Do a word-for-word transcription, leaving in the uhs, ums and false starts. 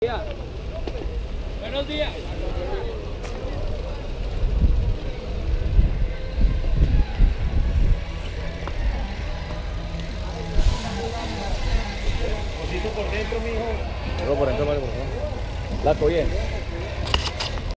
Buenos días. Cosito por dentro, mijo. Luego por dentro, vale, por favor. Laco, bien.